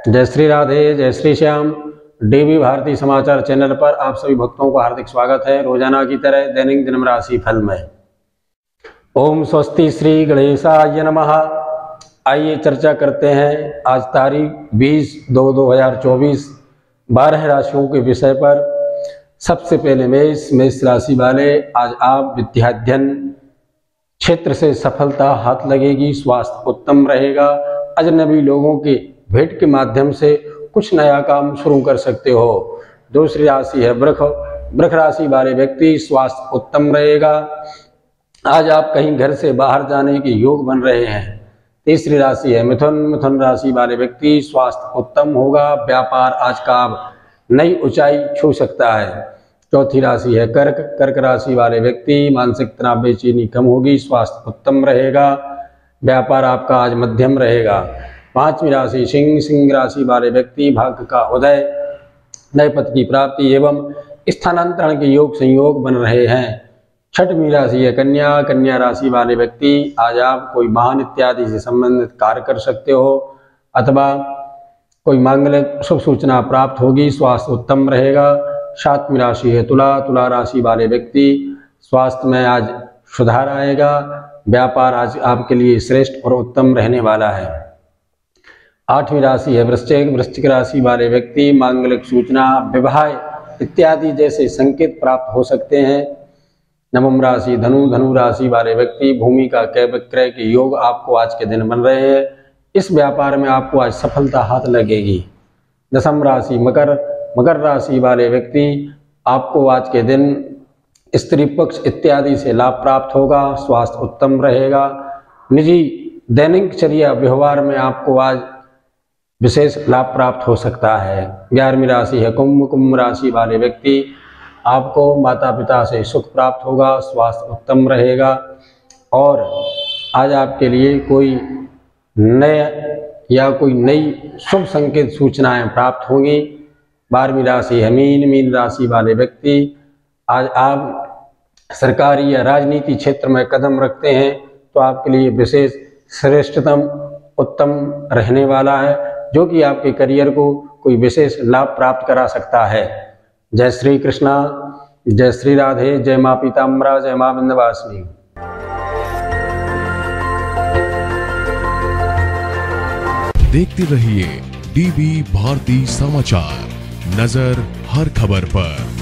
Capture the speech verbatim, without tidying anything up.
जय श्री राधे, जय श्री श्याम। डीवी भारती समाचार चैनल पर आप सभी भक्तों का हार्दिक स्वागत है। रोजाना की तरह दैनिक जन्म राशि फल में ओम स्वस्ति श्री गणेशाय नमः। आइए चर्चा करते हैं आज तारीख बीस दो दो हजार चौबीस बारह राशियों के विषय पर। सबसे पहले मेष मेष राशि वाले, आज आप विद्याध्ययन क्षेत्र से सफलता हाथ लगेगी, स्वास्थ्य उत्तम रहेगा। अजनबी लोगों के भेंट के माध्यम से कुछ नया काम शुरू कर सकते हो। दूसरी राशि है वृष वृष राशि वाले व्यक्ति, स्वास्थ्य उत्तम रहेगा। आज आप कहीं घर से बाहर जाने के योग बन रहे हैं। तीसरी राशि है मिथुन मिथुन राशि वाले व्यक्ति, स्वास्थ्य उत्तम होगा। व्यापार आज का नई ऊंचाई छू सकता है। चौथी राशि है कर्क कर्क राशि वाले व्यक्ति, मानसिक तनाव बेचैनी कम होगी, स्वास्थ्य उत्तम रहेगा। व्यापार आपका आज मध्यम रहेगा। पांचवी राशि सिंह सिंह राशि वाले व्यक्ति, भाग्य का उदय, नए पद की प्राप्ति एवं स्थानांतरण के योग संयोग बन रहे हैं। छठवीं राशि है कन्या कन्या राशि वाले व्यक्ति, आज आप कोई वाहन इत्यादि से संबंधित कार्य कर सकते हो अथवा कोई मांगलिक शुभ सूचना प्राप्त होगी, स्वास्थ्य उत्तम रहेगा। सातवीं राशि है तुला तुला राशि वाले व्यक्ति, स्वास्थ्य में आज सुधार आएगा। व्यापार आज आपके लिए श्रेष्ठ और उत्तम रहने वाला है। आठवीं राशि है वृश्चिक वृश्चिक राशि वाले व्यक्ति, मांगलिक सूचना, विवाह इत्यादि जैसे संकेत प्राप्त हो सकते हैं। नवम राशि धनु धनु राशि वाले व्यक्ति, भूमि का क्रय विक्रय के योग आपको आज के दिन बन रहे हैं। इस व्यापार में आपको आज सफलता हाथ लगेगी। दसम राशि मकर मकर राशि वाले व्यक्ति, आपको आज के दिन स्त्री पक्ष इत्यादि से लाभ प्राप्त होगा, स्वास्थ्य उत्तम रहेगा। निजी दैनिकचर्या व्यवहार में आपको आज विशेष लाभ प्राप्त हो सकता है। ग्यारहवीं राशि है कुंभ कुंभ राशि वाले व्यक्ति, आपको माता पिता से सुख प्राप्त होगा, स्वास्थ्य उत्तम रहेगा और आज आपके लिए कोई नए या कोई नई शुभ संकेत सूचनाएं प्राप्त होंगी। बारहवीं राशि है मीन मीन राशि वाले व्यक्ति, आज आप सरकारी या राजनीति क्षेत्र में कदम रखते हैं तो आपके लिए विशेष श्रेष्ठतम उत्तम रहने वाला है, जो कि आपके करियर को कोई विशेष लाभ प्राप्त करा सकता है। जय श्री कृष्णा, जय श्री राधे, जय माँ पीताम्बरा, जय माँ विंध्यवासिनी। देखते रहिए डीवी भारती समाचार, नजर हर खबर पर।